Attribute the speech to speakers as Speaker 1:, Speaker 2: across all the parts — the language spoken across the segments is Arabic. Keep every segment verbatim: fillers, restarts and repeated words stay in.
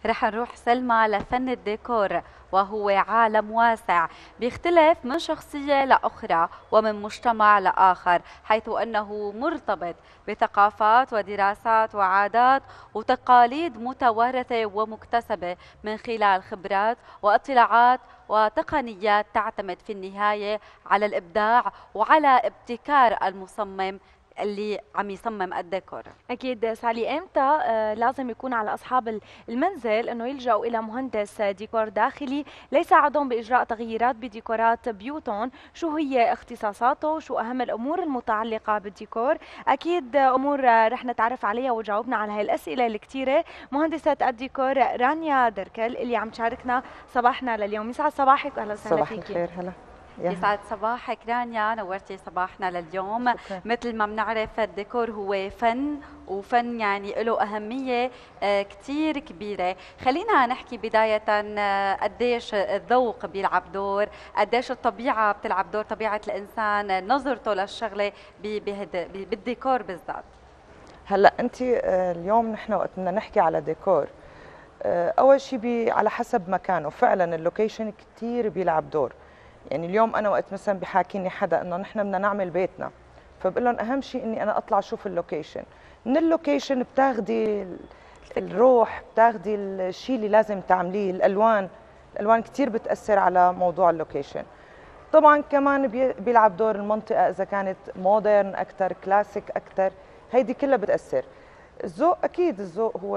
Speaker 1: رح نروح سلمى لفن الديكور، وهو عالم واسع بيختلف من شخصية لأخرى ومن مجتمع لآخر، حيث أنه مرتبط بثقافات ودراسات وعادات وتقاليد متوارثة ومكتسبة من خلال خبرات واطلاعات وتقنيات تعتمد في النهاية على الإبداع وعلى ابتكار المصمم اللي عم يصمم الديكور.
Speaker 2: أكيد سالي، إمتى آه لازم يكون على أصحاب المنزل أنه يلجأوا إلى مهندس ديكور داخلي ليساعدهم بإجراء تغييرات بديكورات بيوتهم؟ شو هي اختصاصاته؟ شو أهم الأمور المتعلقة بالديكور؟ أكيد أمور آه رح نتعرف عليها وجاوبنا على هاي الأسئلة الكثيرة مهندسة الديكور رانيا دركل اللي عم تشاركنا صباحنا لليوم. يسعد صباحك وأهلا وسهلا فيكي.
Speaker 3: صباح الخير. هلا
Speaker 1: يسعد صباحك رانيا، نورتي صباحنا لليوم.
Speaker 3: شكرا.
Speaker 1: مثل ما بنعرف الديكور هو فن، وفن يعني له أهمية كتير كبيرة. خلينا نحكي بداية قديش الذوق بيلعب دور، قديش الطبيعة بتلعب دور، طبيعة الإنسان نظرته للشغلة بالديكور بالذات.
Speaker 3: هلا انت اليوم نحن وقت بدنا نحكي على ديكور، اول شيء على حسب مكانه، فعلا اللوكيشن كثير بيلعب دور. يعني اليوم انا وقت مثلا بحاكيني حدا انه نحن بدنا نعمل بيتنا، فبقول لهم اهم شيء اني انا اطلع اشوف اللوكيشن. من اللوكيشن بتاخدي الروح، بتاخدي الشيء اللي لازم تعمليه، الالوان، الالوان كثير بتاثر على موضوع اللوكيشن. طبعا كمان بيلعب دور المنطقه، اذا كانت مودرن اكثر، كلاسيك اكثر، هيدي كلها بتاثر. الذوق اكيد، الذوق هو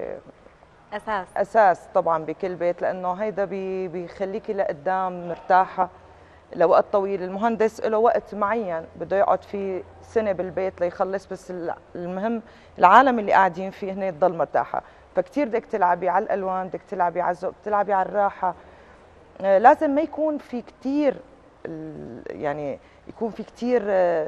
Speaker 1: اساس
Speaker 3: اساس طبعا بكل بيت، لانه هيدا بي بيخليكي لقدام مرتاحه لوقت طويل. المهندس له وقت معين بده يقعد فيه سنه بالبيت ليخلص، بس المهم العالم اللي قاعدين فيه هن تضل مرتاحه. فكتير بدك تلعبي على الالوان، بدك تلعبي على الذوق، بتلعبي على الراحه. لازم ما يكون في كتير، يعني يكون في كتير،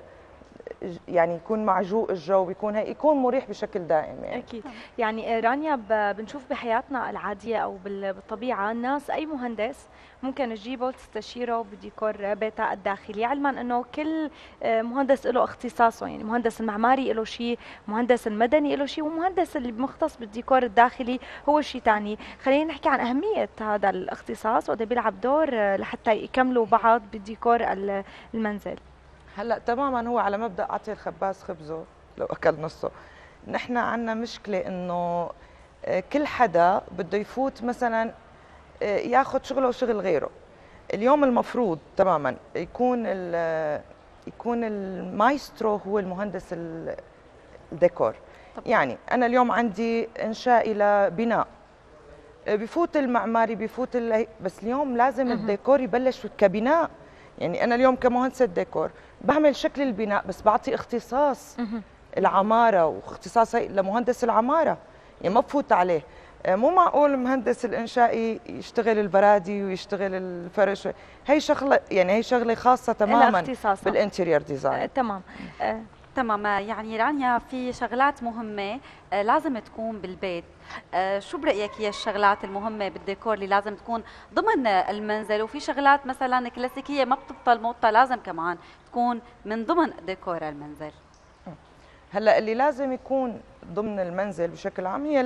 Speaker 3: يعني يكون معجوق الجو، بيكون هي يكون مريح بشكل دائم. يعني
Speaker 2: اكيد. يعني رانيا، بنشوف بحياتنا العاديه او بالطبيعه الناس اي مهندس ممكن تجيبه تستشيره بديكور بيتها الداخلي، علما انه كل مهندس له اختصاصه. يعني مهندس المعماري له شيء، مهندس المدني له شيء، ومهندس اللي مختص بالديكور الداخلي هو شيء ثاني. خلينا نحكي عن اهميه هذا الاختصاص وقد بيلعب دور لحتى يكملوا بعض بديكور المنزل.
Speaker 3: هلا تماما، هو على مبدا اعطي الخباز خبزه لو اكل نصه. نحن عندنا مشكله انه كل حدا بده يفوت مثلا ياخذ شغله وشغل غيره. اليوم المفروض تماما يكون يكون المايسترو هو المهندس الديكور. يعني انا اليوم عندي انشاء الى بناء، بفوت المعماري، بفوت بس اليوم لازم الديكور يبلش كبناء. يعني أنا اليوم كمهندسة ديكور بعمل شكل البناء، بس بعطي اختصاص العمارة واختصاص لمهندس العمارة، يعني ما بفوت عليه. مو معقول مهندس الإنشائي يشتغل البرادي ويشتغل الفرش، هي شغلة، يعني هي شغلة خاصة تماما بالانتيريور ديزاين.
Speaker 2: آه تمام. آه
Speaker 1: تمام. يعني رانيا، في شغلات مهمة آه لازم تكون بالبيت. آه شو برأيك هي الشغلات المهمة بالديكور اللي لازم تكون ضمن المنزل، وفي شغلات مثلا كلاسيكية ما بتبطل موضة لازم كمان تكون من ضمن ديكور المنزل؟
Speaker 3: هلا اللي لازم يكون ضمن المنزل بشكل عام هي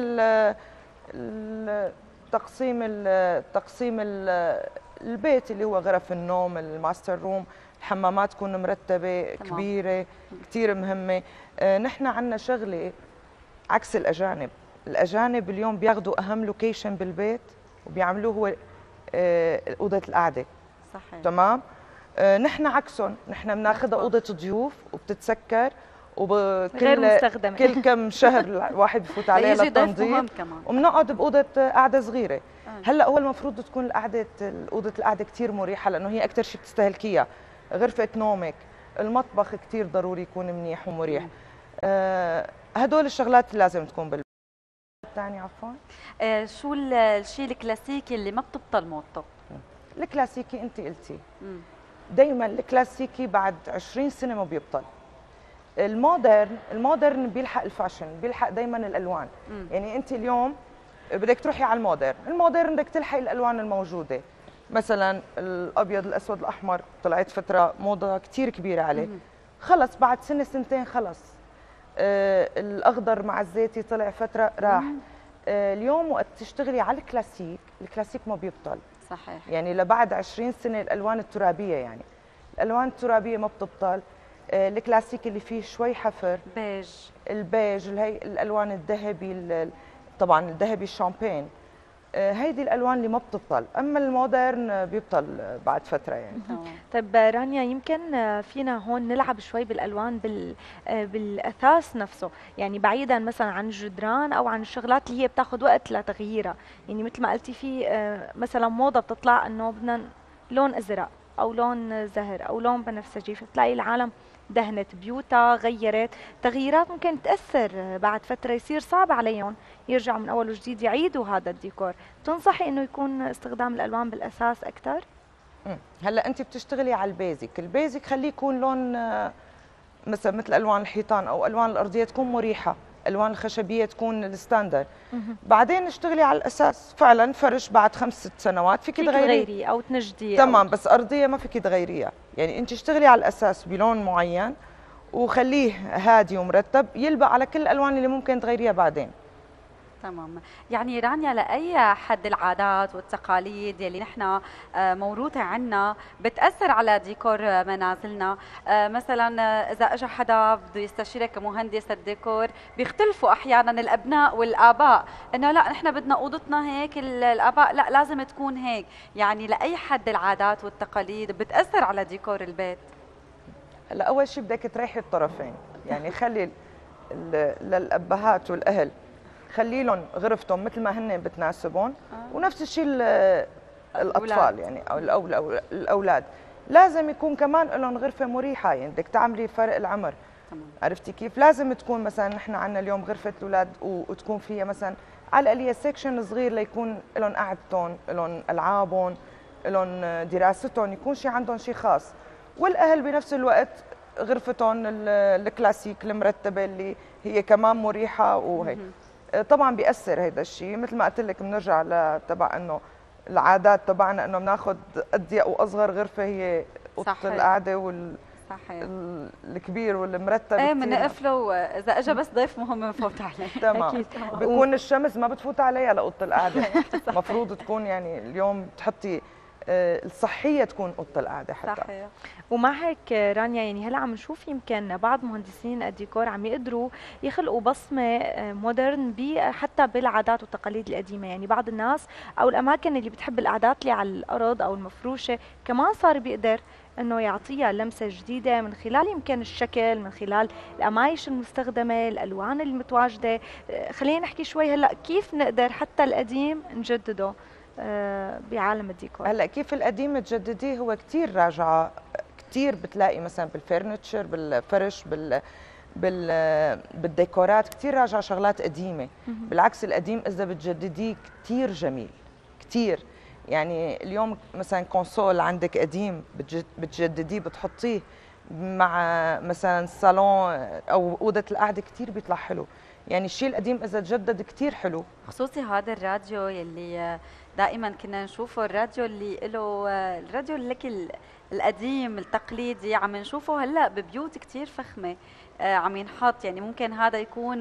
Speaker 3: التقسيم التقسيم البيت اللي هو غرف النوم، الماستر روم، الحمامات تكون مرتبه تمام. كبيره، كثير مهمه. آه نحن عندنا شغله عكس الاجانب. الاجانب اليوم بياخذوا اهم لوكيشن بالبيت وبيعملوه هو آه اوضه القعده.
Speaker 1: صحيح.
Speaker 3: تمام. آه نحن عكسهم، نحن بناخذها اوضه ضيوف وبتتسكر، وبكل
Speaker 2: غير مستخدمه
Speaker 3: كل كم شهر الواحد بفوت عليها للتنظيف، وبنقعد باوضه قعده صغيره. آه. هلا هو المفروض تكون القعده اوضه القعده كثير مريحه، لانه هي اكثر شيء بتستهلكيها. غرفه نومك، المطبخ كثير ضروري يكون منيح ومريح. آه هدول الشغلات اللي لازم تكون بالبيت. الثاني عفوا
Speaker 1: آه شو الشيء الكلاسيكي اللي ما بتبطل موضته؟
Speaker 3: الكلاسيكي انت قلتي، دائما الكلاسيكي بعد عشرين سنه ما بيبطل. المودرن المودرن بيلحق الفاشن، بيلحق دائما الالوان. مم. يعني انت اليوم بدك تروحي على المودرن، المودرن بدك تلحقي الالوان الموجوده. مثلا الابيض، الاسود، الاحمر طلعت فتره موضه كثير كبيره عليه. مم. خلص بعد سنه سنتين خلص. آه الاخضر مع الزيتي طلع فتره راح. آه، اليوم وقت تشتغلي على الكلاسيك، الكلاسيك ما بيبطل.
Speaker 1: صحيح.
Speaker 3: يعني لبعد عشرين سنه الالوان الترابيه، يعني الالوان الترابيه ما بتبطل. آه، الكلاسيك اللي فيه شوي حفر،
Speaker 1: بيج،
Speaker 3: البيج، هي الالوان الذهبي، ال- طبعا الذهبي الشامبين، آه، هيدي الالوان اللي ما بتبطل. اما المودرن بيبطل بعد فتره يعني.
Speaker 1: تمام.
Speaker 2: طيب رانيا، يمكن فينا هون نلعب شوي بالالوان بال بالاثاث نفسه، يعني بعيدا مثلا عن الجدران او عن الشغلات اللي هي بتاخذ وقت لتغييرها. يعني مثل ما قلتي في آه، مثلا موضه بتطلع انه بدنا لون ازرق او لون زهر او لون بنفسجي، فتلاقي العالم دهنت بيوتها، غيرت تغييرات ممكن تاثر بعد فتره، يصير صعب عليهم يرجعوا من اول وجديد يعيدوا هذا الديكور. تنصحي انه يكون استخدام الالوان بالاساس اكثر؟
Speaker 3: مم. هلا انت بتشتغلي على البيزك، البيزك خليه يكون لون آه، مثلا مثل الوان الحيطان او الوان الارضيه تكون مريحه، الوان الخشبيه تكون الستاندر. بعدين اشتغلي على الاساس، فعلا فرش بعد خمس ست سنوات فيك
Speaker 2: فيك
Speaker 3: تغيري
Speaker 2: تغيري او تنجدي
Speaker 3: تمام،
Speaker 2: أو...
Speaker 3: بس ارضيه ما فيك تغيريها. يعني انت اشتغلي على الاساس بلون معين وخليه هادي ومرتب، يلبق على كل الالوان اللي ممكن تغيريها بعدين.
Speaker 1: تمام. يعني رانيا، لأي حد العادات والتقاليد يلي نحن آه، موروثة عنا بتأثر على ديكور آه، منازلنا؟ آه، مثلا آه، إذا أجى حدا بده يستشيرك كمهندس الديكور، بيختلفوا أحيانا الأبناء والآباء، إنه لا نحن بدنا أوضتنا هيك، ال- الآباء لا لازم تكون هيك. يعني لأي حد العادات والتقاليد بتأثر على ديكور البيت؟
Speaker 3: هلا اول شيء بدك تريحي الطرفين، يعني خلي ال- ال- للابهات والاهل خلي لهم غرفتهم مثل ما هن بتناسبهم،
Speaker 1: آه.
Speaker 3: ونفس الشيء ال- الاطفال
Speaker 1: الأولاد.
Speaker 3: يعني او الأول الاولاد لازم يكون كمان لهم غرفه مريحه. يعني بدك تعملي فرق العمر.
Speaker 1: تمام.
Speaker 3: عرفتي كيف؟ لازم تكون مثلا نحن عندنا اليوم غرفه الاولاد وتكون فيها مثلا على الاقل سيكشن صغير ليكون لهم قعدتهم، لهم العابهم، لهم دراستهم، يكون شيء عندهم شيء خاص. والاهل بنفس الوقت غرفتهم ال- الكلاسيك المرتبه اللي هي كمان مريحه وهيك. طبعا بيأثر هيدا الشيء، مثل ما قلت لك بنرجع لتبع انه العادات تبعنا انه بناخذ اضيق واصغر غرفه هي اوضه القعده وال
Speaker 1: صحيح.
Speaker 3: الكبير والمرتب
Speaker 1: ايه
Speaker 3: كتير.
Speaker 1: بنقفله اذا اجى بس ضيف مهم بنفوت عليه.
Speaker 3: تمام.
Speaker 2: أكيد.
Speaker 3: بكون الشمس ما بتفوت عليها لاوضه القعده. المفروض تكون يعني اليوم تحطي آه، الصحيه تكون اوضه القعده حتى.
Speaker 1: صحيح.
Speaker 2: ومع هيك رانيا، يعني هلا عم نشوف يمكن بعض مهندسين الديكور عم يقدروا يخلقوا بصمه آه، مودرن بي حتى بالعادات والتقاليد القديمه. يعني بعض الناس او الاماكن اللي بتحب القعدات اللي على الارض او المفروشه كمان صار بيقدر انه يعطيها لمسه جديده من خلال يمكن الشكل، من خلال القمايش المستخدمه، الالوان المتواجده. آه، خلينا نحكي شوي هلا كيف نقدر حتى القديم نجدده آه، بعالم الديكور.
Speaker 3: هلا كيف القديم تجدديه هو كثير راجعه، كثير بتلاقي مثلا بالفرنتشر، بالفرش، بال بال بالديكورات كثير راجعه شغلات قديمه. بالعكس القديم اذا بتجدديه كثير جميل كثير. يعني اليوم مثلا كونسول عندك قديم بتجدديه بتحطيه مع مثلا صالون او اوضه القعده كثير بيطلع حلو. يعني الشيء القديم اذا تجدد كثير حلو.
Speaker 1: خصوصي هذا الراديو يلي دائما كنا نشوفه، الراديو اللي له الراديو لك القديم التقليدي، عم نشوفه هلا ببيوت كثير فخمه عم ينحط. يعني ممكن هذا يكون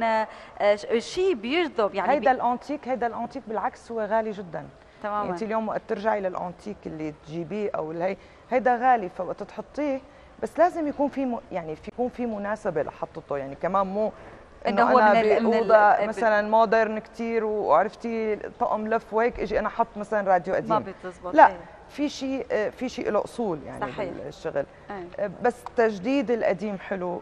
Speaker 1: شيء بيجذب. يعني
Speaker 3: هيدا الانتيك، هيدا الانتيك بالعكس هو غالي جدا.
Speaker 1: تماما.
Speaker 3: انت اليوم وقت ترجعي للانتيك اللي تجيبيه او الهي هيدا غالي، فوقت تحطيه بس لازم يكون في م... يعني في يكون في مناسبه لحطته. يعني كمان مو انه هو انا باوضه مثلا مودرن كثير وعرفتي طقم لف وهيك اجي انا احط مثلا راديو قديم،
Speaker 1: ما بتزبط.
Speaker 3: لا، في شيء في شيء له اصول يعني.
Speaker 1: صحيح.
Speaker 3: بالشغل.
Speaker 1: أي.
Speaker 3: بس تجديد القديم حلو،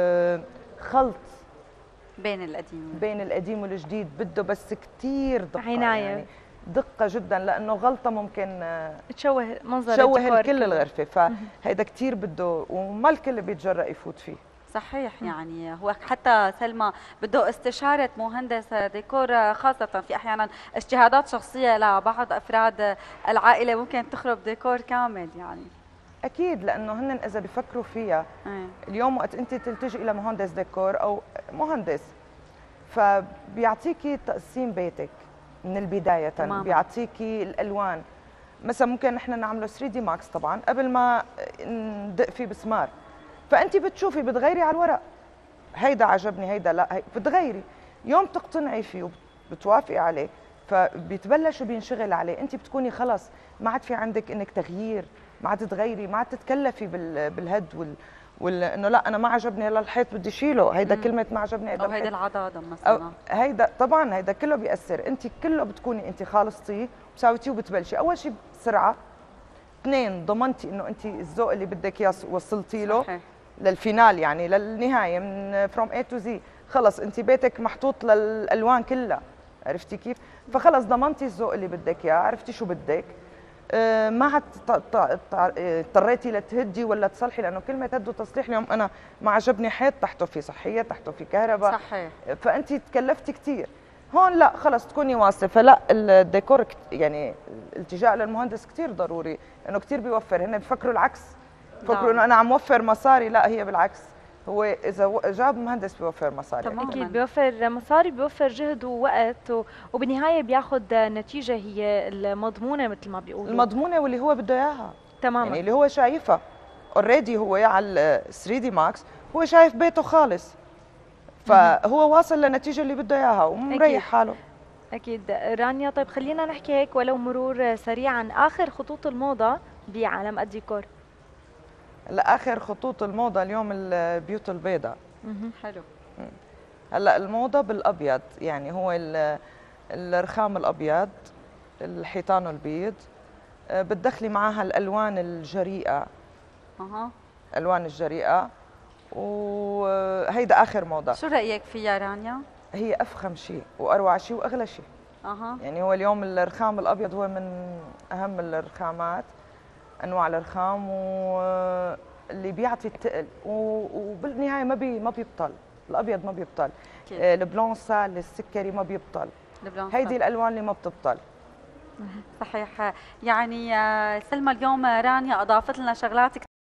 Speaker 3: خلط
Speaker 1: بين القديم
Speaker 3: بين القديم والجديد بده بس كثير دقه،
Speaker 2: عناية.
Speaker 3: يعني دقه جدا، لانه غلطه ممكن
Speaker 2: تشوه منظر
Speaker 3: تشوه كل الغرفه. فهيدا كثير بده، وما الكل بيتجرأ يفوت فيه.
Speaker 1: صحيح. يعني هو حتى سلمى بده استشارة مهندس ديكور، خاصة في أحيانا اجتهادات شخصية لبعض أفراد العائلة ممكن تخرب ديكور كامل. يعني
Speaker 3: أكيد، لأنه هن إذا بيفكروا فيها
Speaker 1: أيه.
Speaker 3: اليوم وقت أنت تلتجئي إلى مهندس ديكور أو مهندس، فبيعطيكي تقسيم بيتك من البداية. تماما. بيعطيكي الألوان. مثلا ممكن نحن نعمله ثري دي ماكس طبعا قبل ما ندق فيه بسمار، فانت بتشوفي بتغيري على الورق، هيدا عجبني هيدا لا، هي بتغيري. يوم تقتنعي فيه بتوافقي عليه فبيتبلش وبينشغل عليه، انت بتكوني خلص ما عاد في عندك انك تغيير، ما عاد تغيري، ما عاد تتكلفي بال... بالهد وال... وال... انه لا انا ما عجبني هلا الحيط بدي شيله، هيدا
Speaker 1: مم.
Speaker 3: كلمه ما عجبني هيدا
Speaker 1: او هيدا العضاضه
Speaker 3: أو
Speaker 1: مثلا.
Speaker 3: هيدا طبعا هيدا كله بيأثر، انت كله بتكوني انت خالصتيه وساويتيه وبتبلشي، اول شيء بسرعه، اثنين ضمنتي انه انت الذوق اللي بدك اياه وصلتي له
Speaker 1: صحيح.
Speaker 3: للفينال، يعني للنهايه من فروم اي تو زي، خلص انت بيتك محطوط للالوان كلها، عرفتي كيف؟ فخلص ضمنتي الذوق اللي بدك اياه، عرفتي شو بدك، آه ما عاد اضطريتي لتهدي ولا تصلحي، لانه كلمه هد وتصليح اليوم انا ما عجبني حيط تحته في صحيه، تحته في كهرباء،
Speaker 1: صحيح.
Speaker 3: فانت تكلفتي كثير. هون لا خلص تكوني واثقه، فلا الديكور يعني الالتجاء للمهندس كثير ضروري، لانه كثير بيوفر، هن بفكروا العكس، بفكروا انه انا عم وفر مصاري، لا هي بالعكس، هو اذا جاب مهندس بيوفر مصاري.
Speaker 2: تمام، اكيد بيوفر مصاري، بيوفر جهد ووقت، وبالنهايه بياخذ نتيجه هي المضمونه مثل ما بيقولوا،
Speaker 3: المضمونه واللي هو بده اياها
Speaker 2: تماما،
Speaker 3: يعني اللي هو شايفها اوريدي، هو على ثري دي ماكس هو شايف بيته خالص، فهو واصل للنتيجه اللي بده اياها ومريح حاله.
Speaker 2: اكيد. رانيا، طيب خلينا نحكي هيك ولو مرور سريع عن اخر خطوط الموضه بعالم الديكور.
Speaker 3: هلا اخر خطوط الموضه اليوم البيوت البيضاء.
Speaker 1: حلو.
Speaker 3: هلا الموضه بالابيض، يعني هو الرخام الابيض، الحيطان البيض، بتدخلي معاها الالوان الجريئه،
Speaker 1: اها
Speaker 3: الالوان الجريئه، وهيدا اخر موضه.
Speaker 1: شو رايك فيها رانيا؟
Speaker 3: هي افخم شيء واروع شيء واغلى شيء.
Speaker 1: اها
Speaker 3: يعني هو اليوم الرخام الابيض هو من اهم الرخامات، انواع الرخام، واللي بيعطي الثقل، وبالنهايه ما بي ما بيبطل، الابيض ما بيبطل، البلون سال السكري ما بيبطل، هيدي الالوان اللي ما بتبطل.
Speaker 1: صحيح. يعني سلمى اليوم رانيا اضافت لنا شغلات كثير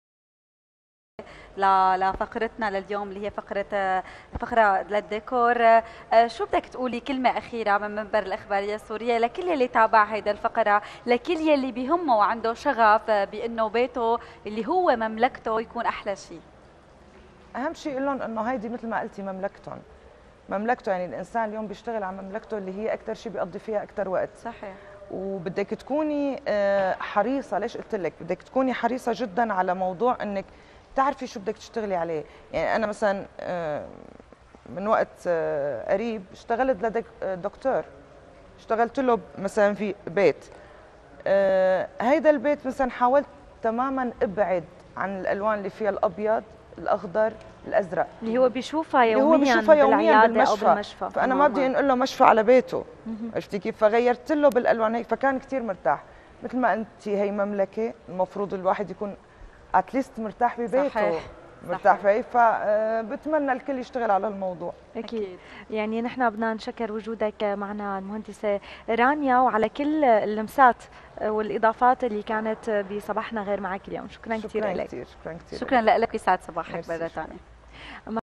Speaker 1: لفقرتنا لليوم اللي هي فقرة فقرة للديكور. شو بدك تقولي كلمة أخيرة من منبر الإخبارية السورية لكل يلي تابع هيدا الفقرة، لكل يلي بيهمه وعنده شغف بأنه بيته اللي هو مملكته يكون أحلى شيء؟
Speaker 3: أهم شيء لهم إنه هيدي مثل ما قلتي مملكتهم، مملكته، يعني الإنسان اليوم بيشتغل على مملكته اللي هي أكثر شيء بيقضي فيها أكثر وقت.
Speaker 1: صحيح.
Speaker 3: وبدك تكوني حريصة، ليش قلت لك بدك تكوني حريصة جدا على موضوع إنك تعرفي شو بدك تشتغلي عليه. يعني أنا مثلا من وقت قريب اشتغلت لدكتور، اشتغلت له مثلا في بيت، هيدا البيت مثلا حاولت تماما ابعد عن الالوان اللي فيها الابيض الاخضر الازرق
Speaker 2: اللي هو بيشوفها يوميا،
Speaker 3: اللي هو بيشوفها يوميا بالمشفى.
Speaker 2: أو بالمشفى،
Speaker 3: فانا ما بدي انقل له مشفى على بيته، عرفتي كيف؟ فغيرت له بالالوان هيك، فكان كثير مرتاح. مثل ما انت هي مملكه، المفروض الواحد يكون اتليست مرتاح ببيته. صحيح. مرتاح فيه، فبتمنى الكل يشتغل على الموضوع.
Speaker 2: أكيد. أكيد. يعني نحن بدنا نشكر وجودك معنا المهندسة رانيا، وعلى كل اللمسات والإضافات اللي كانت بصباحنا غير معك اليوم. شكرا, شكرا كثير لك.
Speaker 3: شكرا كثير.
Speaker 1: شكرا لك، يسعد صباحك مرة ثانية.